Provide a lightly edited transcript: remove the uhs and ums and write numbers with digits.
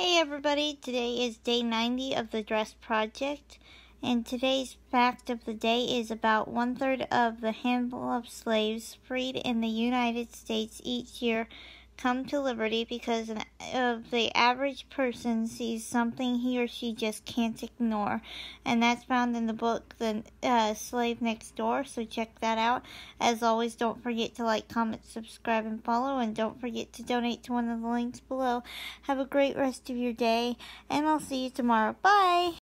Hey everybody, today is day 90 of the Dress Project, and today's fact of the day is about 1/3 of the handful of slaves freed in the United States each year come to liberty because of the average person sees something he or she just can't ignore, and that's found in the book The Slave Next Door, so check that out. As always, don't forget to like, comment, subscribe, and follow, and don't forget to donate to one of the links below. Have a great rest of your day, and I'll see you tomorrow. Bye!